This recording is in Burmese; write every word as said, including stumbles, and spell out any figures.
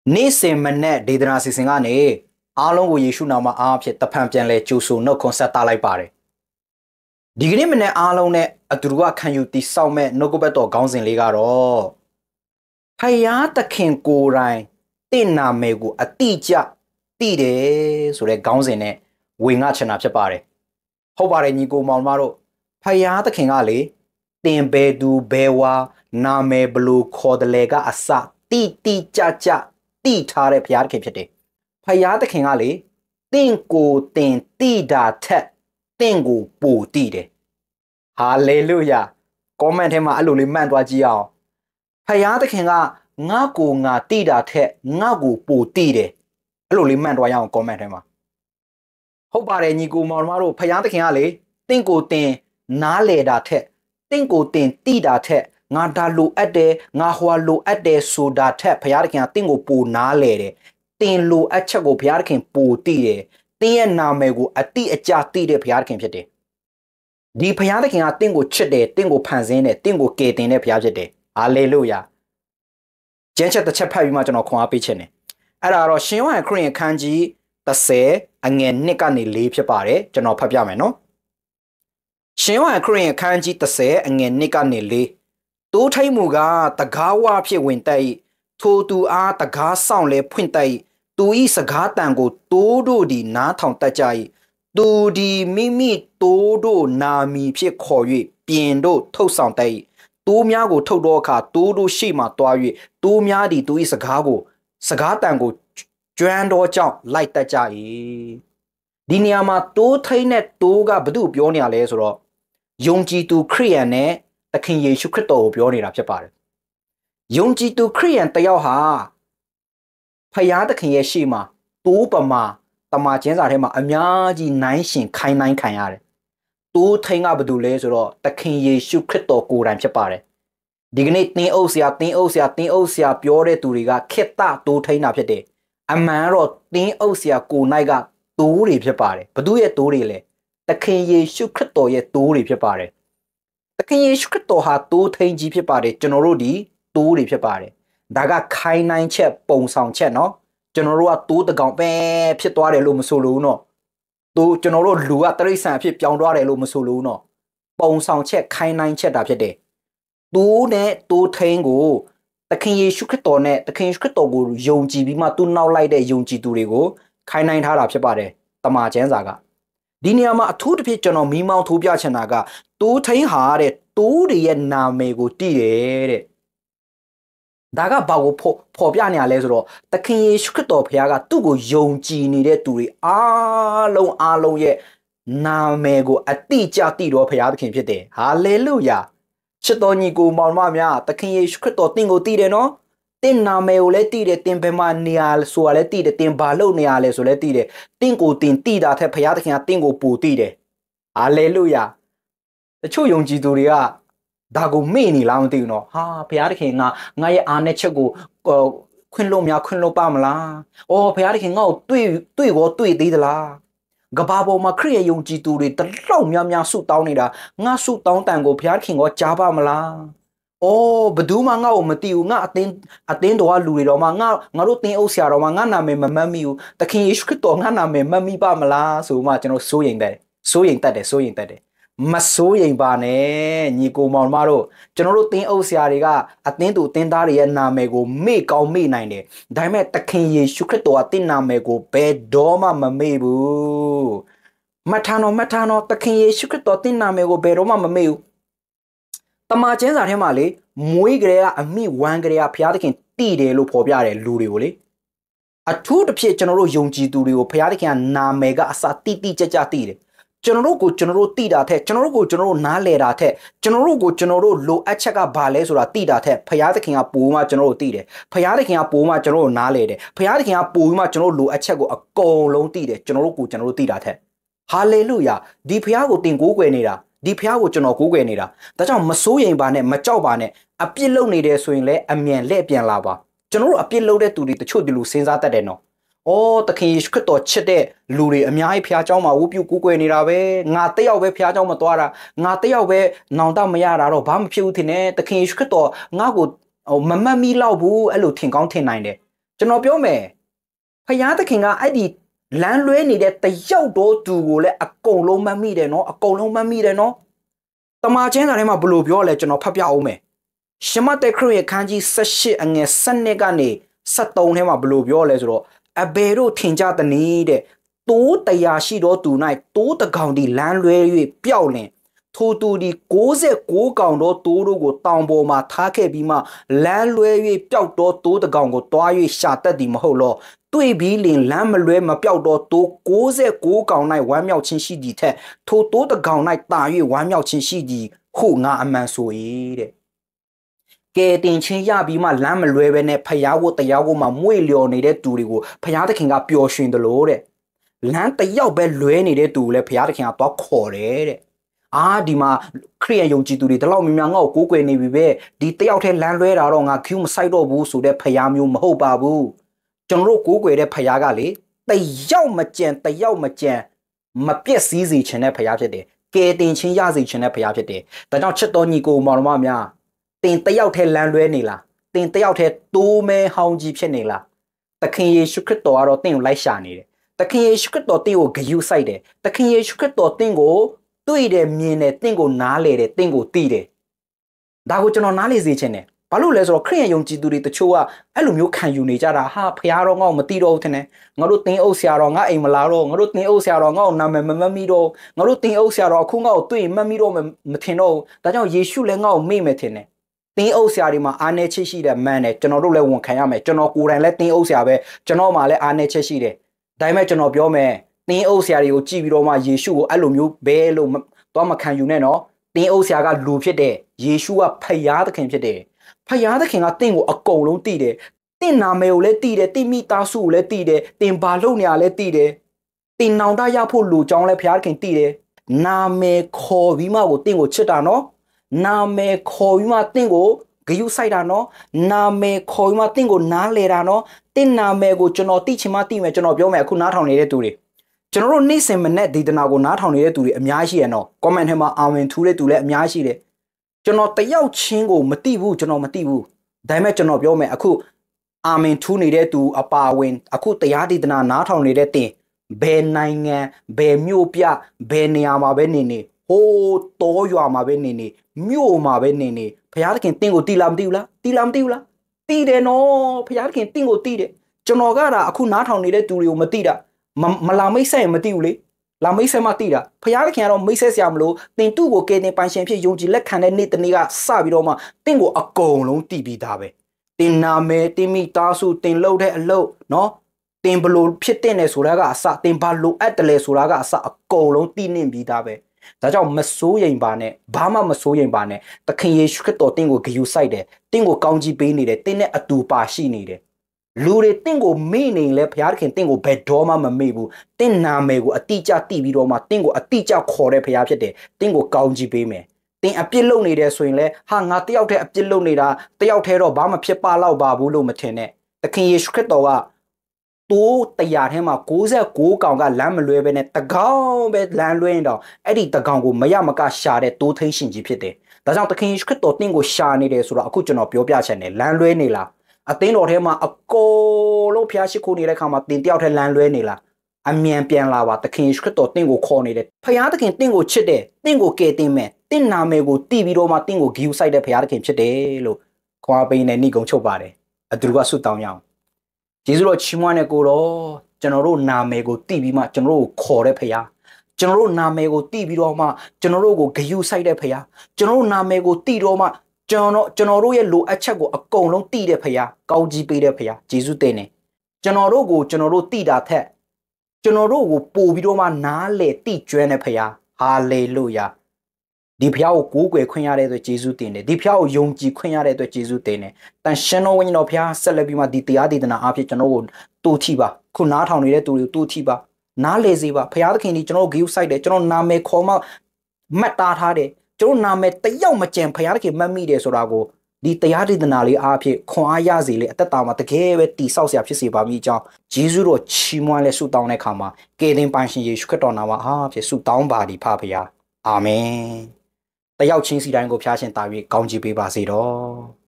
နေ့စဉ်မနဲ့ဒေသနာစီစဉ်ကနေအားလုံးကိုယေရှုနာမအားဖြင့်တဖန်ပြန်လဲကြိုဆိုနှုတ်ခွန်းဆက်တာလိုက်ပါတယ်ဒီကနေ့မနေ့အားလုံးနဲ့အတူတူကခံယူတည်ဆောက်မဲ့နှုတ်ကပတ်တော်ခေါင်းစဉ်လေးကတော့ဖယားသခင်ကိုယ်တိုင်တင့်နာမည်ကိုအတိအကျသိတယ်ဆိုတဲ့ခေါင်းစဉ်နဲ့ဝေငှချင်တာဖြစ်ပါတယ်ဟုတ်ပါတယ်ညီကိုမောင်မတို့ဖယားသခင်ကလေတင်ဘဲသူဘဲဝါနာမည်ဘလို့ခေါ်တယ်လေကအစတိတိကျကျတိထားတဲ့ဘုရားသခင်ဖြစ်တယ်ဖယားသခင်ကလေတင့်ကိုတင်တိတာထက်တင့်ကိုပိုတိတယ်ဟာလေလုယာကွန်မန့်ထဲမှာအဲ့လိုလေးမှန်သွားကြည့်အောင်ဖယားသခင်ကငါ့ကိုငါတိတာထက်ငါ့ကိုပိုတိတယ်အဲ့လိုလေးမှန်သွားရအောင်ကွန်မန့်ထဲမှာဟုတ်ပါတယ်ညီကိုမောင်တို့ဖယားသခင်ကလေတင့်ကိုတင်နားလေတာထက်တင့်ကိုတင်တိတာထက်ငါဒါလိုအပ်တယ်ငါဟွာလိုအပ်တယ်ဆိုတာထက်ဘုရားသခင်ကတင့်ကိုပိုနားလေတယ်တင်လိုအပ်ချက်ကိုဘုရားသခင်ပိုသိတယ်တင်းရဲ့နာမည်ကိုအတိအကျသိတဲ့ဘုရားသခင်ဖြစ်တယ်ဒီဘုရားသခင်ကတင့်ကိုချစ်တယ်တင့်ကိုဖန်ဆင်းတယ်တင့်ကိုကယ်တင်တဲ့ဘုရားဖြစ်တယ်ဟာလေလုယာကျမ်းချက်တစ်ချက်ဖတ်ပြီးမှကျွန်တော်ခွန်အားပေးခြင်းတယ်အဲ့ဒါတော့ရှင်ယောဟန်ခရစ်ယာန်ခန်းကြီးတစ်အငယ်နှစ်ကနေလေးဖြစ်ပါတယ်ကျွန်တော်ဖတ်ပြမယ်နော်ရှင်ယောဟန်ခရစ်ယာန်ခန်းကြီးတစ်အငယ်နှစ်ကနေလေးတိုးထိတ်မှုကတကားဝဖြစ်ဝင်တက်၏ထိုသူအားတကားဆောင်လဲဖွင့်တက်၏သူဤစကားတန်ကိုတိုးတို့ဒီနားထောင်တတ်ကြ၏သူဒီမိမိတိုးတို့နာမီဖြစ်ခေါ်၍ပြင်တို့ထုတ်ဆောင်တတ်၏တိုးများကိုထုတ်တော့အခါတိုးတို့ရှိမှတွား၍တိုးများသည်သူဤစကားကိုစကားတန်ကိုကျွမ်းတော့ကြောင့်လိုက်တတ်ကြ၏ဒီနေရာမှာတိုးထိတ်နဲ့တိုးကဘု து ပြောနေရလဲဆိုတော့ယုံကြည်သူခရိယန်နဲ့သခင်ယေရှုခရစ်တော်ကိုပြောနေတာဖြစ်ပါတယ်ယုံကြည်သူခရိယန်တယောက်ဟာဖယားသခင်ရဲ့ရှေ့မှာတိုးပမာတမန်ကျမ်းစာထဲမှာအများကြီးနိုင်ရှင်ခိုင်းနိုင်ခံရတယ်တိုးထိန်ကဘာလို့လဲဆိုတော့သခင်ယေရှုခရစ်တော်ကိုယ်တိုင်ဖြစ်ပါတယ်ဒီကနေ့တင်းအုပ်ဆရာတင်းအုပ်ဆရာတင်းအုပ်ဆရာပြောတဲ့သူတွေကခေတ္တတိုးထိန်တာဖြစ်တယ်အမှန်တော့တင်းအုပ်ဆရာကိုနိုင်ကတိုးတွေဖြစ်ပါတယ်ဘသူရဲ့တိုးတွေလဲသခင်ယေရှုခရစ်တော်ရဲ့တိုးတွေဖြစ်ပါတယ်သခင်ယေရှုခရစ်တော်ဟာတိုးထိန်ကြီးဖြစ်ပါတယ်ကျွန်တော်တို့ဒီတိုးတွေဖြစ်ပါတယ်ဒါကခိုင်းနိုင်ချက်ပုံဆောင်ချက်เนาะကျွန်တော်တို့ကတိုးတကောင်ပဲဖြစ်သွားတယ်လို့မဆိုလို့เนาะတိုးကျွန်တော်တို့လူကတရိษံအဖြစ်ပြောင်းသွားတယ်လို့မဆိုလို့เนาะပုံဆောင်ချက်ခိုင်းနိုင်ချက်တာဖြစ်တယ်တိုးနဲ့တိုးထိန်ကိုသခင်ယေရှုခရစ်တော်နဲ့သခင်ယေရှုခရစ်တော်ကိုယုံကြည်ပြီးမှသူ့နောက်လိုက်တဲ့ယုံကြည်သူတွေကိုခိုင်းနိုင်ထားတာဖြစ်ပါတယ်တမန်ကျမ်းစာကဒီနေရာမှာအထူးတစ်ဖြစ်ကျွန်တော်မိမောင်းထိုးပြချင်တာကတိုးထိန်ဟာတဲ့တိုးတွေရဲ့နာမည်ကိုတည်တယ်တဲ့ဒါကဘာကိုဖော်ပြနေရလဲဆိုတော့သခင်ယေရှုခရစ်တော်ဘုရားကသူ့ကိုယုံကြည်နေတဲ့သူတွေအားလုံးအားလုံးရဲ့နာမည်ကိုအတိအကျသိတော်ဘုရားသခင်ဖြစ်တယ်ဟာလေလုယာချစ်တော်ညီကိုမောင်မများသခင်ယေရှုခရစ်တော်တင့်ကိုသိတယ်နော်တင့်နာမည်ကိုလည်းသိတယ်တင်ဘယ်မှာနေရဆိုတာလည်းသိတယ်တင်ဘာလုပ်နေရလဲဆိုလည်းသိတယ်တင့်ကိုတင်သိတာထက်ဘုရားသခင်ကတင့်ကိုပိုသိတယ်ဟာလေလုယာတချို့ယုံကြည်သူတွေကဒါကိုမေ့နေလားမသိဘူးနော်ဟာဘုရားသခင်ကငါရဲ့အားနဲ့ချက်ကိုခွင့်လို့များခွင့်လို့ပါမလားအော်ဘုရားသခင်ငါ့ကိုတွေ့တွေ့ကောတွေ့သေးသလားကဘာပေါ်မှာခရစ်ရဲ့ယုံကြည်သူတွေတလောက်များများဆုတောင်းနေတာငါဆုတောင်းတန်ကိုဘုရားသခင်ကကြားပါမလားအော်ဘယ်သူမှငါ့ကိုမသိဘူးငါအတင်းအတင်းတော်ကလူတွေတော့မှငါငါတို့တင်းအုပ်ဆရာတော်မှငါနာမည်မမှတ်မိဘူးသခင်ယေရှုခရစ်တော်ငါနာမည်မှတ်မိပါမလားဆိုမှကျွန်တော်စိုးရိမ်တယ်စိုးရိမ်တတ်တယ်စိုးရိမ်တတ်တယ်မစိုးရိမ်ပါနဲ့ညီကိုမောင်မတို့ကျွန်တော်တို့တင်းအုပ်ဆရာတွေကအသင်းသူအသင်းသားတွေရဲ့နာမည်ကိုမေ့ကောင်းမေ့နိုင်တယ်ဒါပေမဲ့သခင်ယေရှုခရစ်တော်ကတင်းနာမည်ကိုဘယ်တော့မှမမေ့ဘူးမထာနောမထာနောသခင်ယေရှုခရစ်တော်တင်းနာမည်ကိုဘယ်တော့မှမမေ့ဘူးတမန်ကျမ်းစာထဲမှာလေမွေးကြဲကအမိဝမ်းကြဲကဘုရားသခင်တည်တယ်လို့ဖော်ပြတယ်လူတွေကိုလေအထူးတစ်ဖြစ်ကျွန်တော်တို့ယုံကြည်သူတွေကိုဘုရားသခင်ကနာမည်ကအစာတိတိကျကျတည်တယ်ကျွန်တော်တို့ကိုကျွန်တော်တို့သိတာထက်ကျွန်တော်တို့ကိုကျွန်တော်တို့နားလည်တာထက်ကျွန်တော်တို့ကိုကျွန်တော်တို့လိုအပ်ချက်ကဘာလဲဆိုတာသိတာထက်ဘုရားသခင်ကပိုမှကျွန်တော်တို့သိတယ်ဘုရားသခင်ကပိုမှကျွန်တော်တို့နားလည်တယ်ဘုရားသခင်ကပိုမှကျွန်တော်တို့လိုအပ်ချက်ကိုအကုန်လုံးသိတယ်ကျွန်တော်တို့ကိုကျွန်တော်တို့သိတာထက်ဟာလေလုယာဒီဘုရားကိုတင်ကိုးကွယ်နေတာဒီဘုရားကိုကျွန်တော်ကိုးကွယ်နေတာဒါကြောင့်မစိုးရိမ်ပါနဲ့မကြောက်ပါနဲ့အပြစ်လုပ်နေတယ်ဆိုရင်လည်းအမြန်လက်ပြန်လာပါကျွန်တော်တို့အပြစ်လုပ်တဲ့သူတွေတချို့ဒီလိုစဉ်းစားတတ်တယ်နော်အော်သခင်ယေရှုခရစ်တော်ချစ်တဲ့လူတွေအများကြီးဖျားเจ้าမှာဝုပြုကူးကွယ်နေတာပဲငါတယောက်ပဲဖျားเจ้าမသွားတာငါတယောက်ပဲနောင်တမရတာတော့ဘာမှမဖြစ်ဘူးထင်တယ်သခင်ယေရှုခရစ်တော်ငါ့ကိုမမတ်မိလောက်ဘူးအဲ့လိုထင်ကောင်းထင်နိုင်တယ်ကျွန်တော်ပြောမယ်ဖယားသခင်ကအဲ့ဒီလမ်းလွဲနေတဲ့တယောက်တော့သူကိုလည်းအကုန်လုံးမှတ်မိတယ်နော်အကုန်လုံးမှတ်မိတယ်နော်တမန်ကျမ်းစာထဲမှာဘယ်လိုပြောလဲကျွန်တော်ဖတ်ပြအောင်မယ်ရှမသက်ခရစ်ရဲ့ခန်းကြီး၁၈အငယ်၁၂ကနေ၁၃ထဲမှာဘယ်လိုပြောလဲဆိုတော့အဘယ်တို့ထင်ကြသနည်းတဲ့တိုးတရားရှိသောသူ၌တိုးတကောင်ဒီလမ်းလွဲ၍ပျောက်လင်ထိုသူဒီ၉၉ကောင်သောတိုးတို့ကိုတောင်ပေါ်မှာထားခဲ့ပြီးမှလမ်းလွဲ၍ပျောက်သောတိုးတကောင်ကိုတွား၍ရှာတတ်သည်မဟုတ်လောတွေ့ပြီးလင်လမ်းမလွဲမပျောက်သောတိုး၉၉ကောင်၌ဝမ်းမြောက်ခြင်းရှိသည်ထက်ထိုတိုးတကောင်၌တာ၍ဝမ်းမြောက်ခြင်းရှိသည်ဟုငါအမှန်ဆို၏တဲ့ကဲတင်ချင်းရပြီးမှလမ်းမလွဲပဲနဲ့ဖယားကိုတရားကိုမှမွေ့လျော်နေတဲ့သူတွေကိုဖယားသခင်ကပျော်ရွှင်တယ်လို့တဲ့လမ်းတယောက်ပဲလွဲနေတဲ့သူကိုလည်းဖယားသခင်ကသွားခေါ်တယ်တဲ့အာဒီမှာခရိယန်ယုံကြည်သူတွေဒီလောက်များများငါ့ကိုကိုးကွယ်နေပြီပဲဒီတယောက်တည်းလမ်းလွဲတာတော့ငါကျူးမဆိုင်တော့ဘူးဆိုတဲ့ဖယားမျိုးမဟုတ်ပါဘူးကျွန်တော်တို့ကိုးကွယ်တဲ့ဖယားကလေတယောက်မကြံတယောက်မကြံမပြည့်စည်စေခြင်းတဲ့ဖယားဖြစ်တယ်ကဲတင်ချင်းရစေခြင်းတဲ့ဖယားဖြစ်တယ်ဒါကြောင့်ချစ်တော်ညီကိုမောင်တော်မများတင်တယောက်တည်းလမ်းလွဲနေလားတင်တယောက်တည်းတိုးမဲဟောင်းကြီးဖြစ်နေလားသခင်ယေရှုခရစ်တော်ကတော့တင့်ကိုလိုက်ရှာနေတယ်သခင်ယေရှုခရစ်တော်တင့်ကိုဂရုစိုက်တယ်သခင်ယေရှုခရစ်တော်တင့်ကိုတွေ့တယ်မြင်တယ်တင့်ကိုနားလေတယ်တင့်ကိုသိတယ်ဒါကိုကျွန်တော်နားလေစေချင်တယ်ဘာလို့လဲဆိုတော့ခရိယန်ယုံကြည်သူတွေတချို့ကအဲ့လိုမျိုးခံယူနေကြတာဟာဖခင်တော်ငါ့ကိုမသိတော့ဘူးထင်တယ်ငါတို့တင်းအုပ်ဆရာတော်ငါအိမ်မလာတော့ငါတို့တင်းအုပ်ဆရာတော်ငါ့ကိုနာမည်မမှတ်မိတော့ငါတို့တင်းအုပ်ဆရာတော်အခုငါ့ကိုတွေ့ရင်မှတ်မိတော့မထင်တော့ဘူးဒါကြောင့်ယေရှုလည်းငါ့ကိုမေ့မယ်ထင်တယ်တင်းအုပ်ဆရာတွေမှာအားနည်းချက်ရှိတယ်မှန်တယ်ကျွန်တော်တို့လည်းဝန်ခံရမယ်ကျွန်တော်ကိုယ်တိုင်လည်းတင်းအုပ်ဆရာပဲကျွန်တော်မှလည်းအားနည်းချက်ရှိတယ်ဒါပေမဲ့ကျွန်တော်ပြောမယ်တင်းအုပ်ဆရာတွေကိုကြည့်ပြီးတော့မှယေရှုကိုအဲ့လိုမျိုးဘဲလို့တော့မခံယူနဲ့နော်တင်းအုပ်ဆရာကလူဖြစ်တယ်ယေရှုကဖယားသခင်ဖြစ်တယ်ဖယားသခင်ကတင့်ကိုအကုန်လုံးသိတယ်တင့်နာမည်ကိုလည်းသိတယ်တင့်မိသားစုကိုလည်းသိတယ်တင်ဘာလုပ်နေရလဲသိတယ်တင်နောင်တရဖို့လူကြောင်းလည်းဖယားသခင်သိတယ်နာမည်ခေါ်ပြီးမှကိုတင့်ကိုချစ်တာနော်နာမည်ခေါ်ပြီးမှတင့်ကိုဂယုစိုက်တာနော်နာမည်ခေါ်ပြီးမှတင့်ကိုနားလေတာနော်တင့်နာမည်ကိုကျွန်တော်သိချင်မှသိမယ်ကျွန်တော်ပြောမယ်အခုနားထောင်နေတဲ့သူတွေကျွန်တော်တို့နေ့စဉ်မနေ့ဒေသနာကိုနားထောင်နေတဲ့သူတွေအများကြီးရနော် comment ထဲမှာအာဝင်ထူးတဲ့သူလည်းအများကြီးတယ်ကျွန်တော်တယောက်ချင်းကိုမသိဘူးကျွန်တော်မသိဘူးဒါပေမဲ့ကျွန်တော်ပြောမယ်အခုအာမင်ထူးနေတဲ့သူအပါဝင်အခုတရားဒေသနာနားထောင်နေတဲ့တင်ဘယ်နိုင်ငံဘယ်မြို့ပြဘယ်နေရာမှာပဲနေနေဟိုးတောရွာမှာပဲနေနေမြို့မှာပဲနေနေဘုရားသခင်တင့်ကိုတီလာမသိဘူးလားတီလာမသိဘူးလားတီတယ်နော်ဘုရားသခင်တင့်ကိုတီတယ်ကျွန်တော်ကဒါအခုနားထောင်နေတဲ့သူတွေကိုမသိတာမလာမိတ်ဆက်ရင်မသိဘူးလေလာမိတ်ဆက်မှသိတာဖယားသခင်ကတော့မိတ်ဆက်ဆရာမလို့တင်သူ့ကိုကဲတင်ပိုင်ရှင်ဖြစ်ယုံကြည်လက်ခံတဲ့နေ့တနေ့ကစပြီးတော့မှတင့်ကိုအကုန်လုံးတည်ပြီးသားပဲတင်နာမယ်တင်မိသားစုတင်လှုပ်တဲ့အလုပ်နော်တင်ဘလို့ဖြစ်တဲ့နယ်ဆိုတာကအစတင်ဘာလို့အပ်တယ်လဲဆိုတာကအစအကုန်လုံးတည်နေပြီးသားပဲဒါကြောင့်မစိုးရိမ်ပါနဲ့ဘာမှမစိုးရိမ်ပါနဲ့သခင်ယေရှုခရစ်တော်တင့်ကိုဂရုစိုက်တယ်တင့်ကိုကောင်းကြီးပေးနေတယ်တင်းနဲ့အတူပါရှိနေတယ်လူတွေတင့်ကိုမေ့နေလဲဘုရားသခင်တင့်ကိုဘယ်တော့မှမမေ့ဘူးတင့်နာမည်ကိုအတိအကျသိပြီးတော့မှတင့်ကိုအတိအကျခေါ်တဲ့ဘုရားဖြစ်တယ်တင့်ကိုကောင်းကြီးပေးမယ်တင်အပြစ်လုပ်နေတယ်ဆိုရင်လဲဟာငါတယောက်တည်းအပြစ်လုပ်နေတာတယောက်တည်းတော့ဘာမှဖြစ်ပါတော့ပါဘူးလို့မထင်နဲ့သခင်ယေရှုခရစ်တော်ကတိုးတရားထဲမှာ၉၉ကောင်ကလမ်းမလွဲပဲနဲ့တကောင်ပဲလမ်းလွဲရင်တော့အဲ့ဒီတကောင်ကိုမရမကရှာတဲ့တိုးထိန်ရှင်ကြီးဖြစ်တယ်ဒါကြောင့်သခင်ယေရှုခရစ်တော်တင့်ကိုရှာနေတယ်ဆိုတော့အခုကျွန်တော်ပြောပြချင်တယ်လမ်းလွဲနေလားအသင်းတော်ထဲမှာအကုန်လုံးဖျားရှိခိုးနေတဲ့ခါမှာတင်တယောက်ထဲလမ်းလွဲနေလားအမြန်ပြန်လာပါသခင်ယေရှုခရစ်တော်တင့်ကိုခေါ်နေတယ်ဖျားသခင်တင့်ကိုချစ်တယ်တင့်ကိုကယ်တင်မယ်တင့်နာမည်ကိုတည်ပြီးတော့မှတင့်ကိုဂရုစိုက်တဲ့ဖျားသခင်ဖြစ်တယ်လို့ခွန်အားပေးနေနှိကုံချုပ်ပါတယ်အတူတူကဆုတောင်းရအောင်ယေရှုတော်ချီးမွမ်းတဲ့ကိုတော့ကျွန်တော်တို့နာမည်ကိုတည်ပြီးမှကျွန်တော်တို့ကိုခေါ်တဲ့ဖျားကျွန်တော်တို့နာမည်ကိုတည်ပြီးတော့မှကျွန်တော်တို့ကိုဂရုစိုက်တဲ့ဖျားကျွန်တော်တို့နာမည်ကိုတည်တော့မှကျွန်တော်ကျွန်တော်တို့ရဲ့လိုအပ်ချက်ကိုအကုန်လုံးတည်တဲ့ဖျားကောင်းကြီးပေးတဲ့ဖျားယေရှုတင်နေကျွန်တော်တို့ကိုကျွန်တော်တို့တည်တာထက်ကျွန်တော်တို့ကိုပို့ပြီးတော့မှနားလေတည်ကျွမ်းတဲ့ဖျားဟာလေလုယာဒီဖျားကိုကိုးကွယ်ခွင့်ရတဲ့အတွက်ယေရှုတင်တယ်ဒီဖျားကိုယုံကြည်ခွင့်ရတဲ့အတွက်ယေရှုတင်တယ်တန်ရှင်တော်ဝိညာဉ်တော်ဖျားဆက်လက်ပြီးမှဒီတရားဒေသနာအားဖြင့်ကျွန်တော်ကိုတူထီပါခုနားထောင်နေတဲ့သူတွေကိုတူထီပါနားလေစေပါဖျားသခင်ဒီကျွန်တော်ကိုဂရုစိုက်တယ်ကျွန်တော်နာမည်ခေါ်မှမှတ်သားထားတယ်ကျွန်တော်နာမည်တယောက်မကြံဖျားသခင်မှတ်မိတယ်ဆိုတာကိုဒီတရားဒေသနာလေးအားဖြင့်ခွန်အားရစေလေအသက်တာမှာတကယ်ပဲတိဆောက်စရာဖြစ်စေပါမိကြောင်းယေရှုတော်ချီးမွမ်းและဆုတောင်းတဲ့အခါမှာကယ်တင်ပိုင်ရှင်ယေရှုခရစ်တော်နာမအားဖြင့်ဆုတောင်းပါသည်ဖဖခင်အာမင်တယောက်ချင်းစီတိုင်းကိုဖျားရှင်တာ၍ကောင်းချီးပေးပါစေတော့